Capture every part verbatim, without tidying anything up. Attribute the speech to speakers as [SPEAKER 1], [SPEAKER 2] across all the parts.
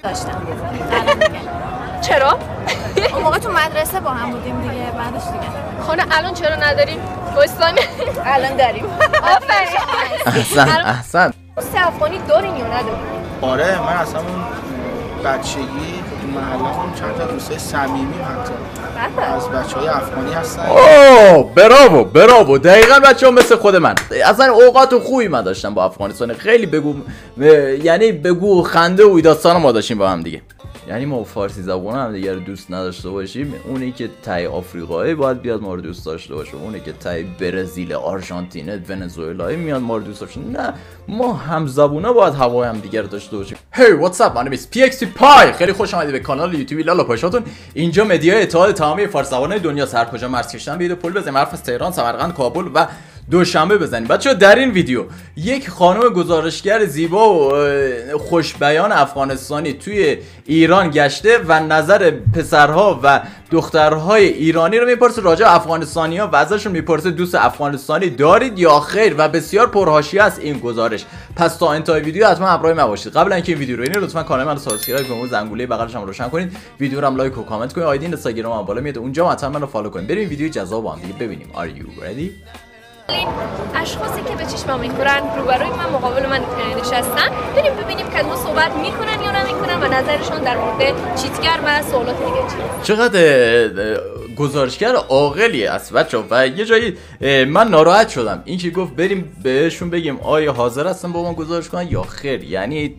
[SPEAKER 1] داشتم.
[SPEAKER 2] چرا؟
[SPEAKER 1] اون موقع تو مدرسه با هم بودیم دیگه، بعدش دیگه.
[SPEAKER 2] خانه الان چرا نداریم؟ کوهستانی
[SPEAKER 1] الان داریم.
[SPEAKER 2] آفرین.
[SPEAKER 3] احسن احسن.
[SPEAKER 2] سه افغانی دارین یا ندارین؟
[SPEAKER 4] آره من اصلا اون بچگی تو محله‌مون چند تا دوست صمیمی حتی از بچهای افغانی هستن.
[SPEAKER 3] اوه براوو براوو، دقیقاً بچه‌ها مثل خود من. اصلا اوقات خوبی من داشتم با افغانستان، خیلی بگو یعنی بگو خنده و داستان ما داشتیم با هم دیگه. یعنی ما فارسی زبان هم دیگه رو دوست نداشته باشیم، اونی که تای آفریقایی باید بیاد ما رو دوست داشته باشه، اونی که تای برزیل، آرژانتین، ونزوئلایی میاد ما رو دوست داشته. نه، ما هم زبونا باید هوای هم دیگه رو داشته باشیم. هی واتس اپ، من اسمم پی ایکس تی پای. خیلی خوش اومدید به کانال یوتیوب لالا پاشاتون. اینجا مدیا اتحاد تمامی فارسی زبانای دنیا، هر کجا مرز کشیدن بیاد پول بزنیم، حرف از تهران، سمرقند، کابل و دوشنبه بزنیم. بچه‌ها در این ویدیو یک خانم گزارشگر زیبا و خوشبیان افغانستانی توی ایران گشته و نظر پسرها و دخترهای ایرانی رو میپرسه راجع افغانستانی‌ها و ازشون میپرسه دوست افغانستانی دارید یا خیر، و بسیار پرحاشیه است این گزارش. پس تا انتهای ویدیو حتما همراه ما باشید. قبل اینکه این ویدیو رو ببینید لطفا کانال منو سابسکرایب کنید و زنگوله بغلش هم روشن کنید. ویدیو رو هم لایک و کامنت کنید. آیدی اینستاگرام هم بالا میاد، اونجا حتما منو فالو کنید. بریم ویدیو جذاب با هم دیگه ببینیم. Are you ready؟
[SPEAKER 2] اشخاصی که به چشمم میخورن روبروی من، مقابل من نشستن، بریم ببینیم که ما صحبت میکنن یا نمیکنن و نظرشون در مورد چیتگر و سوالات دیگه چیه.
[SPEAKER 3] چقدر گزارشگر عاقلی است بچه‌ها. و یه جایی من ناراحت شدم، این که گفت بریم بهشون بگیم آیا حاضر هستن با ما گزارش کنن یا خیر. یعنی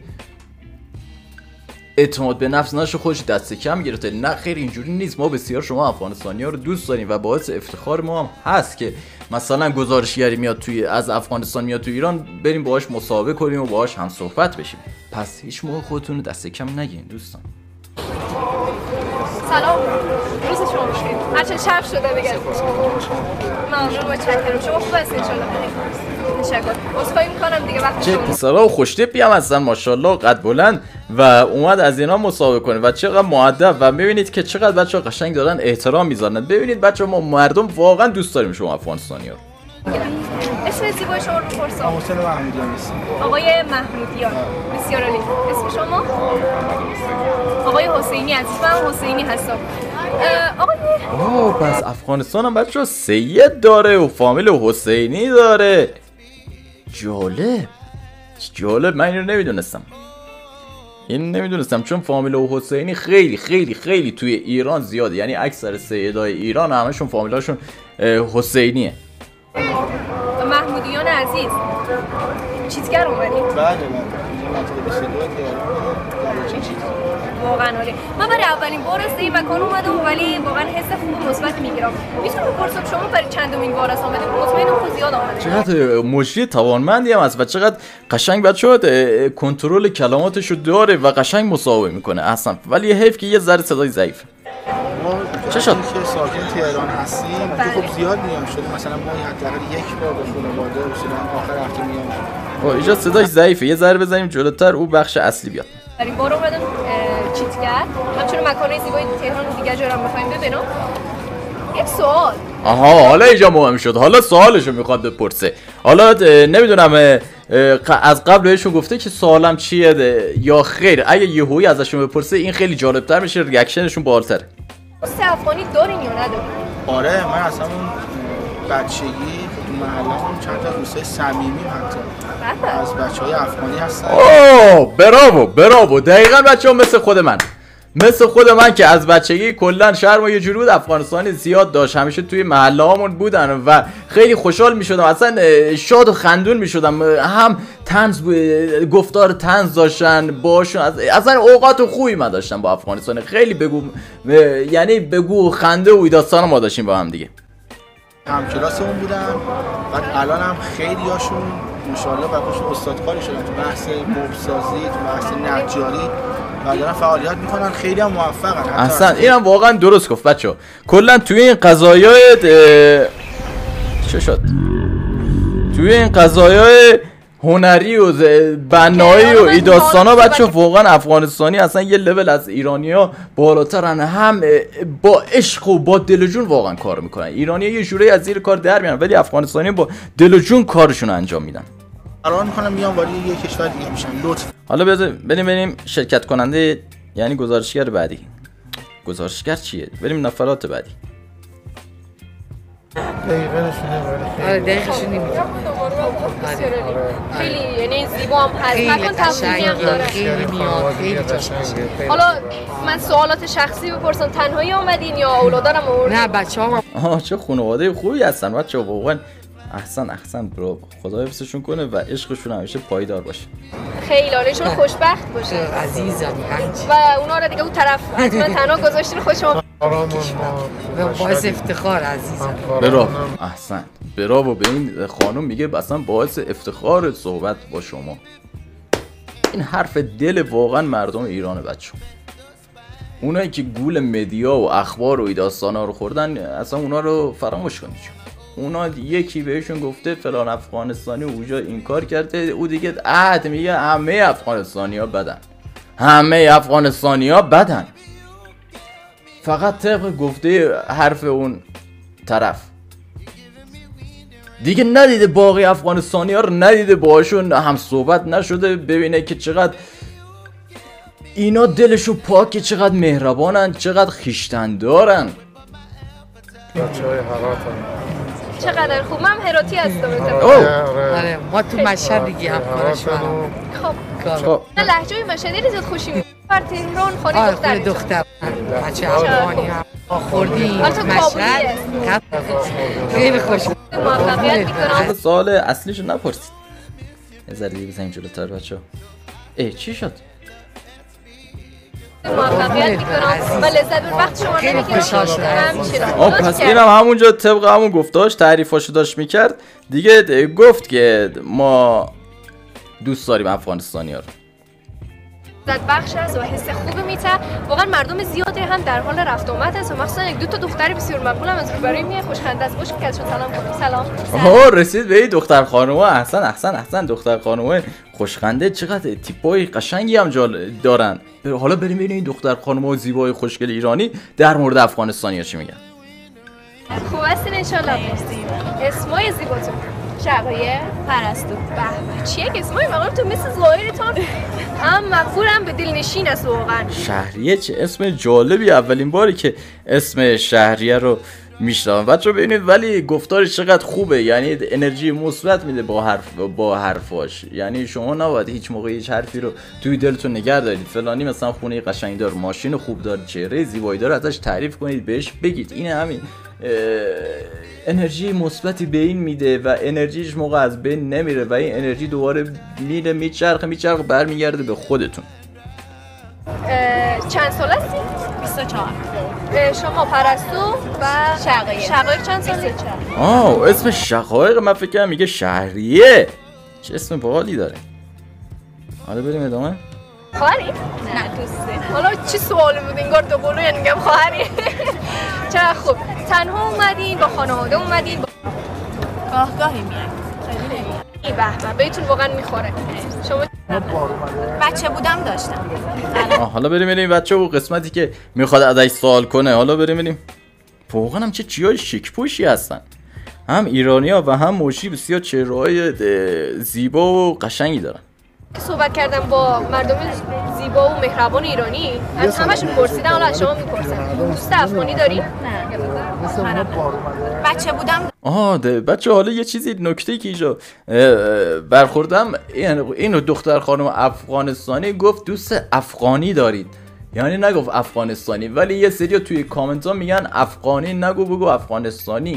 [SPEAKER 3] اعتماد به نفس نشه خودش دست کم گرفته. نه خیر، اینجوری نیست. ما بسیار شما افغانستانی‌ها رو دوست داریم و باعث افتخار ما هم هست که مثلا گزارشگری میاد توی از افغانستان میاد توی ایران، بریم باهاش مصاحبه کنیم و باهاش هم صحبت بشیم. پس هیچ موقع خودتون رو دست کم نگیرین دوستان.
[SPEAKER 2] سلام، روز شما بخیر. هرچند شب شده دیگه. ممنون، متشکرم. شما خوب هستین ان شاءالله؟ تشکر. اسخای میکنم دیگه وقت
[SPEAKER 3] چه پسرا خوشتیپی هم هستن ماشاءالله، قد بلند و اومد از اینا مصاحبه کنه و چقدر مؤدب و ببینید که چقدر بچه‌ها قشنگ دارن احترام میذارن. ببینید بچه‌ها ما مردم واقعا دوست داریم شما افغانستانی‌ها.
[SPEAKER 2] اسم زیبای شما رو بپرسم.
[SPEAKER 4] حسین محمودیان هستم.
[SPEAKER 2] آقای محمودیان. بسیار عالی. اسم شما؟ آقای حسینی هست. من حسینی هستم. آقای
[SPEAKER 3] اوه پس افغانستان هم بچه‌ها سید داره و فامیل حسینی داره. جالب جالب، من اینو نمیدونستم. این نمیدونستم چون فامیل حسینی خیلی خیلی خیلی توی ایران زیاده. یعنی اکثر سیدای ایران همشون فامیلاشون حسینیه.
[SPEAKER 2] محمودیان عزیز چیتگر اومدید؟
[SPEAKER 4] بله بله. اینجا منطقه بیست و دو تهران.
[SPEAKER 2] واقعا عالی. من برای اولین بار است این مکان اومدم ولی واقعا حس خوب مثبت میگیرم. میتونم بپرسم شما برای چندمین بار است اومدید؟ مطمئنم خود زیاد اومدید.
[SPEAKER 3] چقدر مجری توانمندی هم است و چقدر قشنگ بچه‌ها کنترل کلماتشو داره و قشنگ مصاحبه میکنه اصلا. ولی حیف که یه ذره صدای ضعیفه.
[SPEAKER 4] چه شد؟ که ساکن تهران هستیم خب زیاد میام شده، مثلا ما حداقل یک بار به خانواده اصولا آخر هفته میام.
[SPEAKER 3] اوه اینجا صداش ضعیفه، یه ذره بزنیم جلوتر او بخش اصلی بیاد.
[SPEAKER 2] در این بار اومدم چیتگر، همچنین مکان‌های زیبای تهران و دیگه جا رو بخوایم ببینم. یک سوال.
[SPEAKER 3] آها حالا اینجا مهم شد، حالا سوالشو میخواد بپرسه. حالا نمیدونم از قبل بهشون گفته که سوالم چیه یا خیر. اگه یهویی ازشون بپرسه این خیلی جالبتر میشه، ریاکشنشون بالاتره.
[SPEAKER 2] سه افغانی دارین یا ندارین؟
[SPEAKER 4] آره من اصلا اون بچگی تو محله‌مون چند تا دوست صمیمی حتی از بچهای افغانی هستن.
[SPEAKER 3] اوه براوو براوو، دقیقاً بچه‌ها مثل خود من. مثل خود من که از بچگی کلا شهر ما یه جوری بود، افغانستانی زیاد داشت، همیشه توی محله هامون بودن و خیلی خوشحال میشدم، اصلا شاد و خندون میشدم. هم طنز گفتار طنز داشتن باشون، اصلا اوقات خوبی من داشتم با افغانستان. خیلی بگو یعنی بگو خنده و داستان ما داشتیم با هم دیگه.
[SPEAKER 4] هم کلاسمون بودن بعد الان هم خیلی هاشون انشالله براشون استادکاری شدن تو بحث مبسازی، تو بحث نجاری و دارن فعالیت میکنن، خیلی هم موفقن.
[SPEAKER 3] اصلا اینم واقعا درست گفت بچه‌ها. کلا توی این قضایای چه شد؟ توی این قضایای هنری و بنایی و این داستانا بچه واقعا افغانستانی اصلا یه لول از ایرانی‌ها بالاترن. هم با عشق و با دل و جون واقعا کار میکنن. ایرانی‌ها یه جوری از زیر کار در میان ولی افغانستانی با دل و جون کارشون انجام میدن.
[SPEAKER 4] قرار میکنم بیام وارد یه کشور دیگه میشم. لطفا
[SPEAKER 3] حالا بریم بریم شرکت کننده یعنی گزارشگر بعدی. گزارشگر چیه؟ بریم نفرات بعدی.
[SPEAKER 5] دقیقه نشونه ولی
[SPEAKER 6] آره دقیقش نمیدونم.
[SPEAKER 2] خیلی یعنی زیبا هم هست. نکن تفصیلی هم داره.
[SPEAKER 6] خیلی میاد خیلی
[SPEAKER 5] قشنگه.
[SPEAKER 2] حالا من سوالات شخصی بپرسم، تنهایی آمدین یا اولادارم آوردین؟
[SPEAKER 6] نه بچه‌ها
[SPEAKER 3] آها چه خانواده خوبی هستن بچه‌ها، واقعا احسن احسن برو، خدا حفظشون کنه و عشقشون همیشه پایدار باشه.
[SPEAKER 2] خیلی حالشون خوشبخت باشه
[SPEAKER 6] عزیزم هنچی
[SPEAKER 2] و اونا رو دیگه اون طرف حتما تنها گذاشتین خوشم.
[SPEAKER 6] باعث افتخار عزیزم.
[SPEAKER 3] برو احسن برافو به این خانم، میگه اصلا باعث افتخار صحبت با شما. این حرف دل واقعا مردم ایرانه بچه. اونایی که گول مدیا و اخبار و داستانا رو خوردن اصلا اونا رو فراموش کنید. اونا یکی بهشون گفته فلان افغانستانی اونجا این کار کرده، او دیگه عهد میگه همه افغانستانی ها بدن، همه افغانستانی ها بدن، فقط طبق گفته حرف اون طرف دیگه ندیده باقی افغانستانی ها رو، ندیده باهاشون هم صحبت نشده ببینه که چقدر اینا دلشو پاکه، چقدر مهربانن، چقدر خیشتن دارن.
[SPEAKER 5] بچه های هراتن.
[SPEAKER 2] چقدر خوب. من هراتی هستم.
[SPEAKER 6] آره ما تو مشهد دیگه افغانستان.
[SPEAKER 2] خب
[SPEAKER 3] خب
[SPEAKER 2] نه لهجه مشهدی رو زیاد خوشی میاد. بر تهران خانه
[SPEAKER 6] آره
[SPEAKER 2] دختر
[SPEAKER 6] خود دختر بچه افغانی هم خوردی مشهد خیلی خوش
[SPEAKER 2] موفقیت میکنم.
[SPEAKER 3] سوال اصلیشو نپرسید. یه ذره دیگه بزنیم جلوتر بچه‌ها. اه چی شد؟
[SPEAKER 2] موفقیت میکنم و لذت بر وقت شما
[SPEAKER 6] خیلی خوشحال شدم.
[SPEAKER 3] آه پس اینم همونجا طبق همون گفتاش تعریفاشو داشت میکرد دیگه، گفت که ما دوست داریم افغانستانی ها رو.
[SPEAKER 2] لذت بخش است و حس خوبی میته. واقعا مردم زیادی هم در حال رفت آمد است و مخصوصا یک دو تا دختر بسیار مقبول هم از روبروی میاد، خوشخنده است. باش که ازشون سلام کنیم. سلام.
[SPEAKER 3] آها رسید به این دختر خانوما. احسن احسن احسن دختر خانوما خوشخنده، چقدر تیپای قشنگی هم جال دارن. حالا بریم ببینیم این دختر خانوما زیبای خوشگل ایرانی در مورد افغانستانی‌ها چی میگن.
[SPEAKER 2] خوب هستین ان شاء الله. اسمای زیباتون؟ شقایق،
[SPEAKER 1] پرستو.
[SPEAKER 2] به به چیه که اسمای مقام تو مثل ظاهرتون هم مقبول هم به دل نشین است واقعا.
[SPEAKER 3] شهریه چه اسم جالبی، اولین باری که اسم شهریه رو میشنوم بچه‌ها ببینید. ولی گفتارش چقدر خوبه، یعنی انرژی مثبت میده با حرف با حرفاش. یعنی شما نباید هیچ موقع هیچ حرفی رو توی دلتون نگه دارید. فلانی مثلا خونه قشنگی داره، ماشین خوب داره، چهره زیبایی داره، ازش تعریف کنید، بهش بگید. این همین انرژی مثبتی به این میده و انرژیش موقع از بین نمیره و این انرژی دوباره میره میچرخه میچرخه برمیگرده به خودتون.
[SPEAKER 2] چند سال هستی؟
[SPEAKER 1] بیست و چهار.
[SPEAKER 2] شما پرستو و
[SPEAKER 1] شقایق.
[SPEAKER 2] شقایق چند ساله؟
[SPEAKER 3] آه اسم شقایق من فکر کنم میگه شهریه. چه اسم باحالی داره. حالا بریم ادامه.
[SPEAKER 2] خواهری؟
[SPEAKER 1] نه دوسته.
[SPEAKER 2] حالا چی سوالی بود انگار دو قلو یعنی میگم خواهری. چقدر خوب. تنها اومدین با خانواده اومدین؟ با...
[SPEAKER 1] گاه گاهی میاد. خیلی نمیاد.
[SPEAKER 2] ای به به بهتون واقعا میخوره. شما
[SPEAKER 1] بچه بودم داشتم.
[SPEAKER 3] آه حالا بریم بریم بچه و قسمتی که میخواد ازش سوال کنه. حالا بریم بریم. واقعا هم چه چیای شیک پوشی هستن. هم ایرانی‌ها و هم موشی بسیار چهره‌های زیبا و قشنگی دارن.
[SPEAKER 2] صحبت کردم با مردم زیبا و مهربان ایرانی، از همشون پرسیدم، حالا از شما میپرسم دوست افغانی داری؟
[SPEAKER 1] نه. بچه بودم.
[SPEAKER 3] آها بچه حالا یه چیزی نکته که اینجا برخوردم، اینو دختر خانم افغانستانی گفت دوست افغانی دارید، یعنی نگفت افغانستانی. ولی یه سری توی کامنت ها میگن افغانی نگو بگو افغانستانی.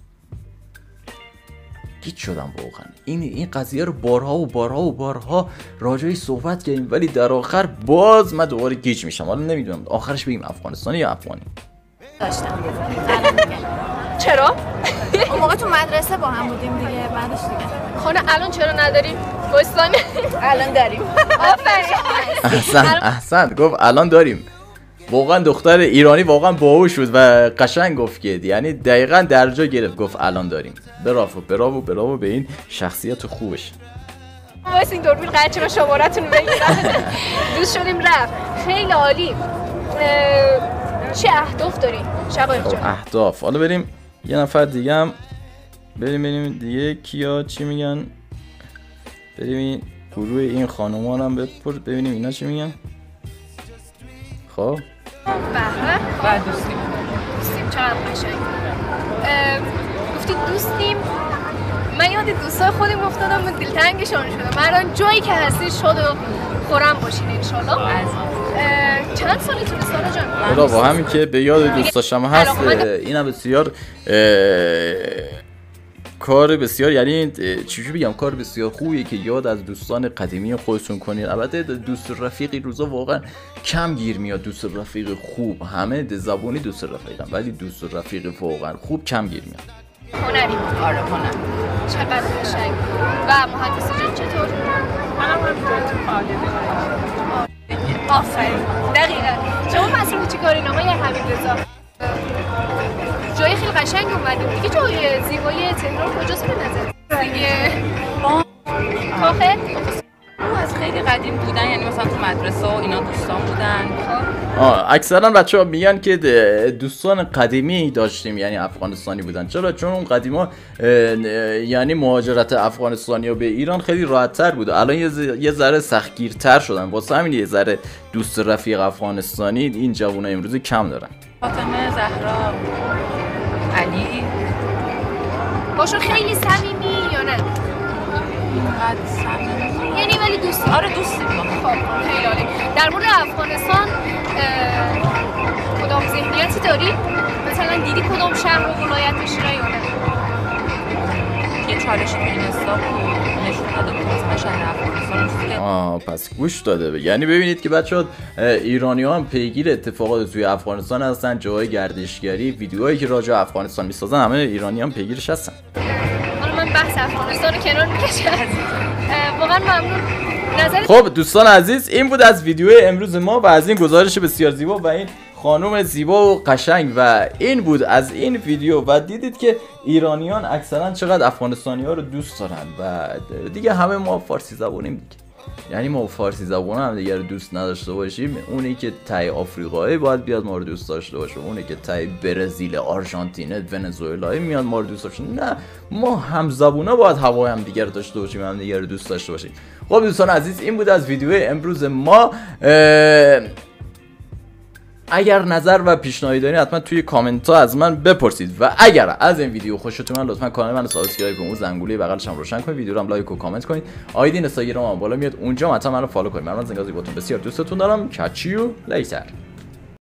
[SPEAKER 3] گیج شدم واقعا. این این قضیه رو بارها و بارها و بارها راجعش صحبت کردیم ولی در آخر باز من دوباره گیج میشم. حالا نمیدونم آخرش بگیم افغانستانی یا افغانی.
[SPEAKER 1] داشتم.
[SPEAKER 2] چرا؟
[SPEAKER 1] اون موقع تو مدرسه با هم بودیم دیگه، بعدش دیگه.
[SPEAKER 2] خانه الان چرا نداریم؟ باستانی
[SPEAKER 1] الان داریم.
[SPEAKER 2] آفرین.
[SPEAKER 3] احسن احسن گفت الان داریم. واقعا دختر ایرانی واقعا باهوش بود و قشنگ گفت که یعنی دقیقاً درجا گرفت، گفت الان داریم. براوو براوو براوو به این شخصیت خوبش.
[SPEAKER 2] واسه این دوربین قچه رو شمارتون بگیرم. دوست شدیم رفت. خیلی عالی. چه اهداف داری شقایق جان؟
[SPEAKER 3] اهداف. حالا بریم یه نفر دیگه هم بریم بریم دیگه کیا چی میگن. بریم این گروه این خانوما رو هم بپر ببینیم اینا چی میگن. خب
[SPEAKER 2] بهره
[SPEAKER 6] و دوستیم
[SPEAKER 2] دوستیم چقدر قشنگ. گفتید دوستیم، من یاد دوستای خودم افتادم و دلتنگشان شدم. من الان جایی که هستی شاد و خورم باشین انشالله. چند سالتونه سارا جان؟
[SPEAKER 3] خدا با همین که به یاد دوستاشم هست، اینم بسیار کار بسیار، یعنی چجوری بگم، کار بسیار خوبیه که یاد از دوستان قدیمی خودتون کنید. البته دوست رفیقی روزا واقعا کم گیر میاد، دوست رفیق خوب، همه زبونی دوست رفیقن ولی دوست رفیق واقعا خوب کم گیر میاد.
[SPEAKER 2] هنری بود.
[SPEAKER 6] آره هنر.
[SPEAKER 2] چقدر قشنگ. و مهندسی جان چطور؟
[SPEAKER 6] منم همینطور تو فعالیت
[SPEAKER 2] آفرین. دقیقاً. شما مسئول چی کارین آقای حمیدرضا؟ جای خیلی قشنگ اومدیم. دیگه جای زیبای تهران کجاست به نظر؟ دیگه کاخه؟
[SPEAKER 6] او از خیلی قدیم بودن، یعنی مثلا تو مدرسه و اینا دوستان بودن.
[SPEAKER 3] آه اکثرا بچه‌ها میگن که دوستان قدیمی داشتیم یعنی افغانستانی بودن. چرا؟ چون اون قدیما یعنی مهاجرت افغانستانی‌ها به ایران خیلی راحت‌تر بود. الان یه ذره سختگیرتر شدن. واسه همین یه ذره دوست رفیق افغانستانی این جوونا امروزی کم دارن.
[SPEAKER 6] فاطمه، زهرا، علی
[SPEAKER 2] باشون خیلی صمیمی یا نه؟
[SPEAKER 6] اینقدر صمیمی
[SPEAKER 2] یعنی ولی دوستی؟
[SPEAKER 6] آره دوستیم ما.
[SPEAKER 2] خب خیلی عالی. در مورد افغانستان کدام ذهنیتی داری؟ مثلا دیدی کدام شهر و ولایتش را یا نه؟
[SPEAKER 6] یه چالشی تو این حساب نشون داده بود مثلا شهر افغانستان.
[SPEAKER 3] آه پس گوش داده. یعنی ببینید که بچه‌ها ایرانی‌ها هم پیگیر اتفاقات توی افغانستان هستن، جای گردشگری، ویدیوهایی که راجع به افغانستان میسازن همه ایرانی‌ها هم پیگیرش هستن.
[SPEAKER 2] حالا من بحث افغانستان رو کنار میکشم. واقعا ممنون. نظر
[SPEAKER 3] خب دوستان عزیز، این بود از ویدیو امروز ما و از این گزارش بسیار زیبا و این خانم زیبا و قشنگ و این بود از این ویدیو و دیدید که ایرانیان اکثرا چقدر افغانستانی ها رو دوست دارن و دیگه همه ما فارسی زبانیم دیگه. یعنی ما فارسی زبان هم دیگه رو دوست نداشته باشیم، اونی که تای آفریقایی باید بیاد ما رو دوست داشته باشه، اونی که تای برزیل، آرژانتین، ونزوئلایی میاد ما رو دوست داشته. نه، ما هم زبونا باید هوای هم دیگه رو داشته باشیم، هم دیگه رو دوست داشته باشیم. خب دوستان عزیز، این بود از ویدیو امروز ما. اگر نظر و پیشنهادی دارین حتما توی کامنت ها از من بپرسید و اگر از این ویدیو خوشتون اومد لطفا کانال منو سابسکرایب کنید، اون زنگوله بغلش هم روشن کنید، ویدیو رو هم لایک و کامنت کنید، آیدی اینستاگرام هم بالا میاد اونجا حتما منو فالو کنید. من زنگازی باتون بسیار دوستتون دارم. کچیو لیتر.